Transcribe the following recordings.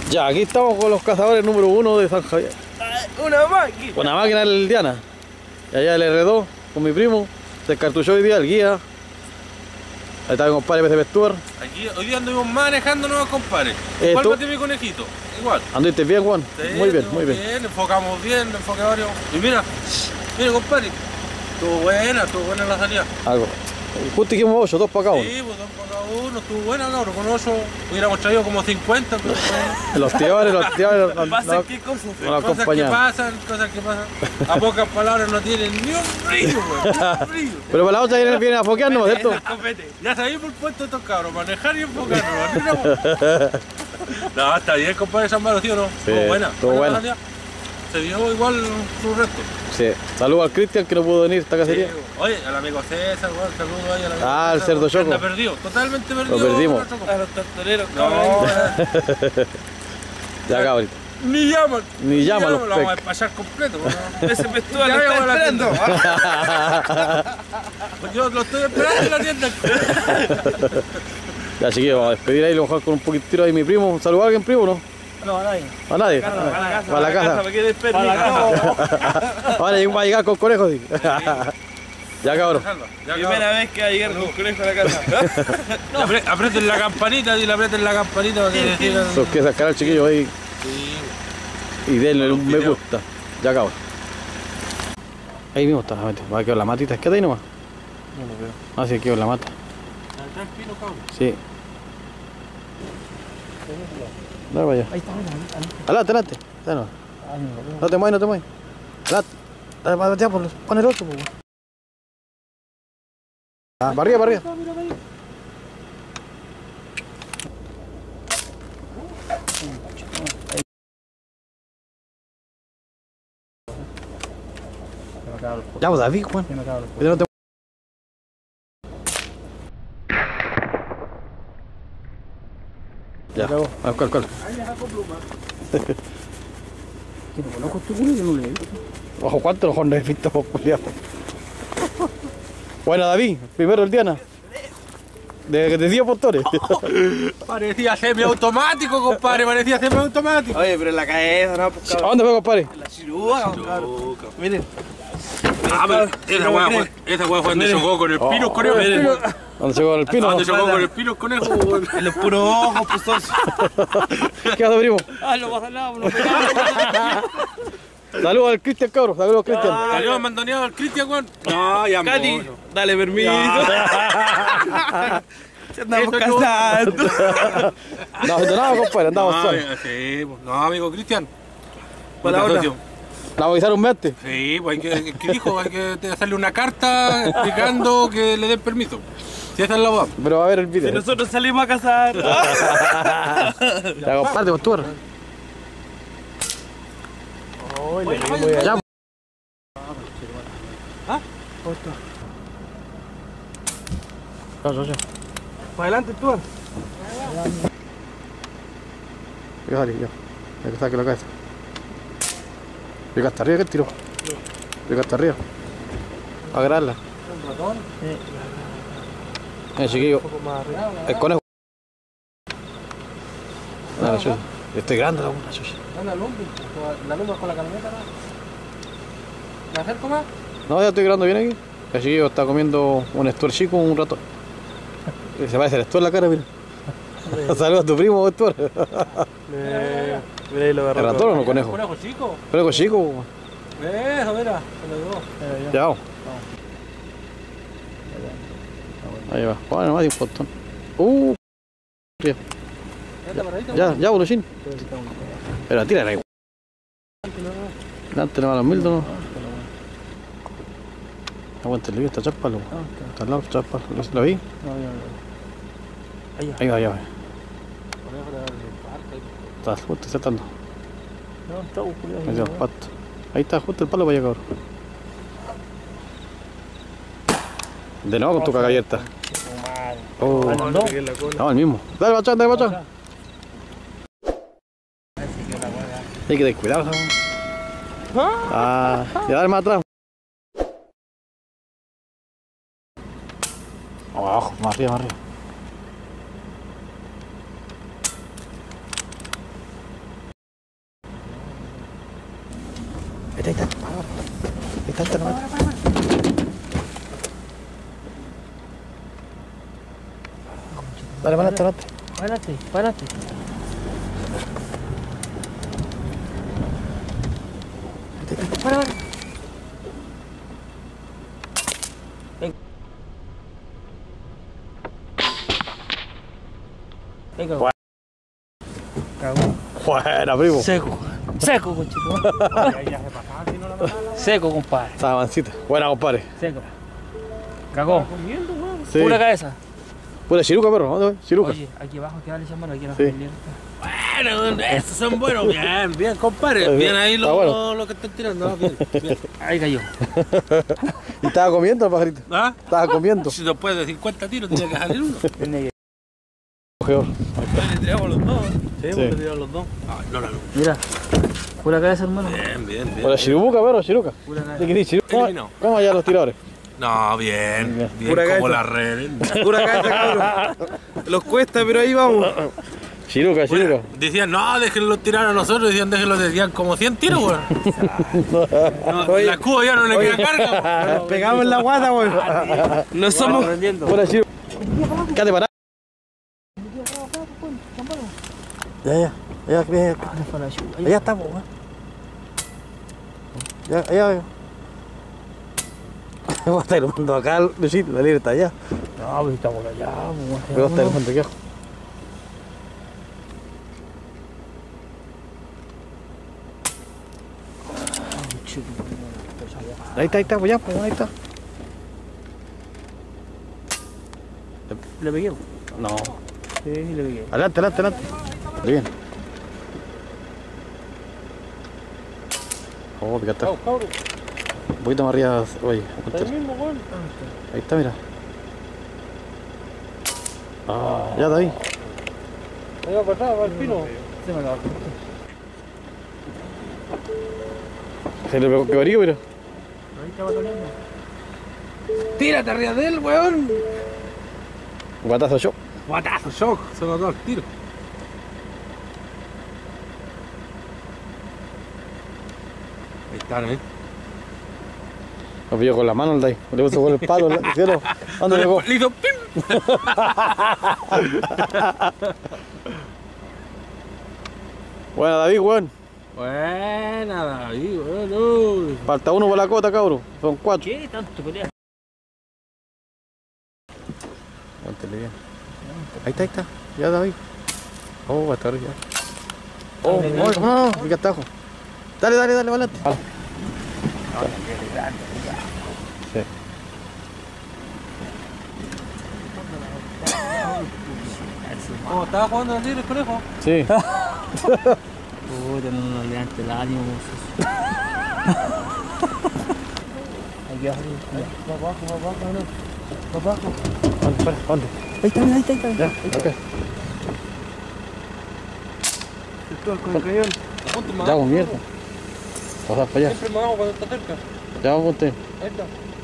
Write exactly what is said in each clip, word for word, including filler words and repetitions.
Ya, aquí estamos con los cazadores número uno de San Javier. Una máquina. Con la máquina del Diana. Y allá el R dos con mi primo. Se cartuchó hoy día el guía. Ahí está mi compadre P C P Stuart. Aquí, hoy día anduvimos manejando nuevos compadres. Eh, ¿Cuál tú- va mi conejito? Igual. ¿Anduviste bien, Juan? Sí, Muy bien, anduvimos muy bien. Enfocamos bien, enfoqué varios. Y mira, mira compadre. Estuvo buena, estuvo buena la salida. Algo. Justo dijimos ocho, dos para cada uno. Sí, pues dos por cada uno, estuvo buena, cabrón. Con ocho hubiéramos traído como cincuenta, pero bueno. Los tiradores, los tiradores. no- ¿Pasan no- qué cosas? no lo Cosas que acompañaron. pasan, cosas que pasan. A pocas palabras no tienen ni un brillo, güey. Ni un brillo. Pero para la otra viene, viene a foquearnos, ¿cierto? Ya sabéis por puesto estos cabros, manejar y enfocarnos. No, está bien, compadre San Malo, ¿sí o no? Sí, Estuvo buena. estuvo buena buena. salida. Se dio igual su resto. Sí. Saludos al Cristian que no pudo venir a esta cacería. Sí, oye, al amigo César, bueno, saludo ahí al amigo Ah, el César, cerdo porque choco. anda perdido, totalmente perdido. perdimos. nuestro A compadre. los tortoreros, No, cabrón. Ya acá ahorita. ni llaman. Ni llaman los Lo vamos a pecos. pasar completo. Ese pestual Ya lo veo está la esperando. Pues yo lo estoy esperando en la tienda. Ya, chiquillos, vamos a despedir ahí, lo voy a dejar con un poquitito ahí mi primo. ¿Saludó a alguien, primo, no? No, a nadie. ¿A nadie? Para la casa. Para la casa. Me quedé Para la perdido. Vale, va a llegar con conejos, sí. Ya, cabrón. Ya, Primera vez que va a llegar con conejo a la casa. No. Apre- Aprieten la campanita, dile aprieten la campanita para que decidan. Suscríbanse al canal, chiquillos, ahí Sí. y denle un me Video. gusta. Ya, cabrón. Ahí mismo está, va a quedar la matita. Es que ahí nomás. No lo veo. Ah, sí, quedó la mata. Está el pino, cabrón. Sí. Dale para allá. Ahí está, mira, ahí Adelante, adelante. Dale, no. está. Ay, no lo veo. No te mueves, no te mueves. Adelante. Dale, para allá, pon pon el otro, pues. Ah, para arriba, para arriba. Se me acaban los Ya, pues, David, Juan. Se me acaban los Pero no te- Ya, acabó. ah, ¿cuál, cuál? Que no conozco este culo, yo no le he visto. Ojo, ¿cuántos ojos no he visto, por culiao? Bueno, David, primero el Diana. De, de diez postores. Parecía semiautomático, compadre, parecía semiautomático. Oye, pero en la cabeza, no, pues ¿A cabrón. dónde fue, compadre? En la chirúa, cabrón. Miren. Ah, pero esa No me weá creen. fue, esa weá fue donde chocó con el pino conejo. ¿Dónde se con el pino? Donde chocó con el pino conejo, weón. En los puros ojos, pues socio. ¿Qué hace, primo? Ah, no pasa nada, no pegamos. Saludos al Cristian, cabrón. Saludos al Cristian. Salió mandoneado al Cristian, weón. No, ya Katy, mono. dale permiso. Se andamos Eso no. casando. No, de nada, compadre, andamos No, solos. sí, pues, no, amigo Cristian. Para la Puta, otra. socio. La avisaron un mes antes. Sí, pues hay que, ¿qué dijo? Hay que hacerle una carta explicando que le den permiso. Si esa es la voz. Pero va a ver el Si video. nosotros salimos a casar. Ya, compadre, pues tú. Ya. ¿Ah? Ya, ya, ya. Para adelante tú. Ya, dale, ya. Hay que saque la cabeza. Llega hasta arriba, que tiro. Llega hasta arriba. A agarrarla. Eh, chiquillo. El conejo. Dale, chucha. Estoy grande la una, chucha. La lumbre, la lumbre con la camioneta. ¿Me acerco más? No, ya estoy grabando bien aquí. El chiquillo está comiendo un Stuart chico un rato. Se parece el Stuart en la cara, mira. Saludos a tu primo, Stuart. Mira ahí lo ¿El ratón o no conejo? Conejo chico. Conejo chico. Eso, mira, se lo dio. Ya vamos. Ahí va. Bueno, más de un pontón. Uh. Ya, ya, ya, boluchín. Pero tira ahí. Delante nomás los mildos, ¿no? Aguanta el lío, está chápalo. Está al lado, chápalo. ¿Lo vi? Ahí, Ahí va, ahí va. Está justo saltando. no, está oscuro. Ahí, está, pato. Ahí está justo el palo para allá, cabrón. De nuevo con tu caga abierta. Oh, No, no. Que la cola. no, el mismo. Dale, bachán, dale, bachán. Hay que tener cuidado, ¿sabes? Ah, ya dale más atrás. Abajo, más arriba, más arriba. Ahí está, ahí está. Ahí está, ahí está, no mata. Dale, para adelante, para adelante. Para adelante, para adelante. Para, para. Venga. Bueno. Cagó. Buena, primo. Seco. Seco, conchito. Seco, compadre. Esa mancita. Buena, compadre. Seco. Cagó. Sí. Pura cabeza. Pura chiruca, perro. ¿Dónde va? Chiruca. Oye, aquí abajo queda el hermano, aquí no Sí. Bueno, esos son buenos. Bien, bien, compadre. Bien ahí Está lo, bueno. lo que están tirando. Bien, bien. Ahí cayó. ¿Y estaba comiendo el pajarito? ¿Ah? Estaba comiendo. Si después de cincuenta tiros tiene que salir uno. Cogedor. Le tiramos los dos. Sí, Sí. le tiramos los dos. Ay, no, no, no. Mira. Pura cabeza, hermano. Bien, bien, bien. Pura chiruca, perro, chiruca. Pura ¿De cabeza. qué dice? ¿Cómo, Eliminado. ¿Cómo allá los tiradores? No, bien. Bien. Bien, Pura como cabeza. las redes. Pura cabeza, cabrón. Los cuesta, pero ahí vamos. Chiruca, chiruca. Decían, no, déjenlo tirar a nosotros. Decían, déjenlo, decían como cien tiros, weón. No, Oye. la cuba ya no le queda carga, weón. Nos pegamos en la guata, weón. No somos. Aprendiendo. Pura chiruca. Quédate parado. Ya, ya. Ya, ya, ya. Allá está, po, weón. Ya, allá, ya. Vos estás armando acá, Luisito, la libre está allá. No, pues está por allá. Pues, Pero vos estás armando aquí abajo. Ahí está, ahí está, pues ya, pues ahí está. ¿Le pegué? No. Sí, le pegué. Adelante, adelante, adelante. Muy bien. Oh, picaste. Un poquito más arriba, oye, apunta. Ahí está, mira. Ah, ya está ahí. Venga, para atrás, para el pino. Se me acabó. Se le pegó que varío, mira. Ahí estaba toniendo. Tírate arriba de él, weón. Guatazo yo. Guatazo, shock. Se mató al tiro. Ahí están, eh. Lo pilló con la mano el de ahí. Le puso con el palo, el cielo. ¿Dónde le pegó? Le hizo pim. Buena, David, weón. Buena, David, bueno. Falta uno por la cota, cabrón. Son cuatro. ¿Qué tanto pelea? Aguántele bien. Ahí está, ahí está. Ya, David. Oh, va a estar ya. Oh, Dale, no, dale. no, no, pica tajo. Dale, dale, dale, adelante. Vale. Sí. ¿Cómo estaba jugando así el conejo? Sí. Puta, no nos levante el ánimo. Aquí abajo. Va abajo, va abajo, no. Va abajo. ¿Dónde? Para, ¿dónde? Ahí está, mira, ahí está, ahí está. Ya, ok. Con el cañón. Apunte más. Ya, con mierda. Pasar para allá. Siempre más abajo cuando está cerca. Ya, apunte. Ahí está.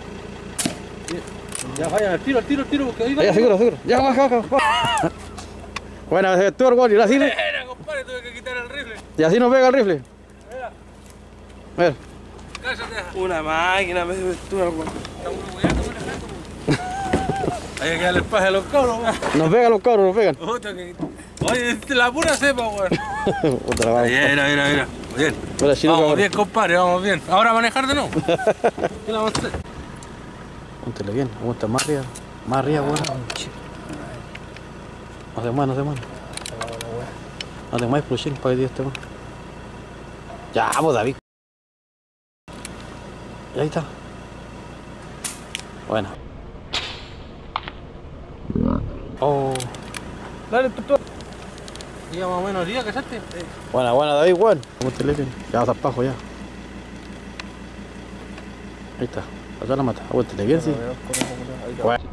Ya vaya, al tiro, al tiro, al tiro, porque ahí va. Allá, seguro, seguro. Ya, baja, baja. baja. Buena, ese Stuart Wall. Y así, no- Era, compadre, tuve que quitar el rifle. y así nos pega el rifle. A ver. Cállate. Una máquina, me estuve weón. Estamos hueando con el gato. Hay que darle espacio a los cabros, weón. Nos pegan los cabros, nos pegan. Puta que- Oye, es la pura cepa, weón. Puta la vamos. Mira, mira, mira. Bien. Buena, chiruca, Vamos cabrón. bien, compadre, vamos bien. Ahora a manejar de nuevo. ¿Qué le vamos a hacer? Póntele bien, aguanta más arriba. Más arriba, weón. No se más, no se más. No te más explosión para que diga este más. Ya, pues David. Y ahí está. Bueno. Oh. Dale, tú, tú. Ya más o menos día, ¿cachaste? Buena, buena David, weón. Póntele bien. Ya vas al pajo ya. Ahí está. Allá la mata. Aguántele bien, sí. Bueno.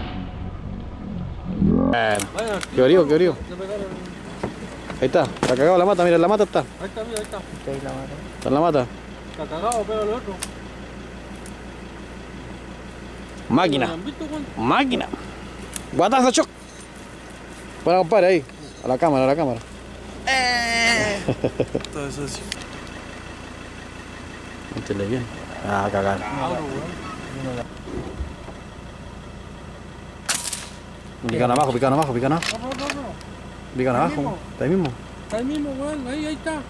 Bueno. Vaya, Qué brío, qué brío. le pegaron. Ahí está. Está cagado la mata, mira, la mata está. Ahí está, mira, ahí está. Está en la mata. Está cagado, pero el otro. Máquina. ¿Lo han visto, weón? Máquina. Guatazo, choc. Bueno, compadre, ahí. A la cámara, a la cámara. Todo eso sí. Métele bien. Ah, cagar. Pican abajo, pican abajo, pican abajo. No, no, no, no. Pican Ahí abajo. mismo. Ahí mismo. Está ahí mismo, weón. Ahí, ahí está.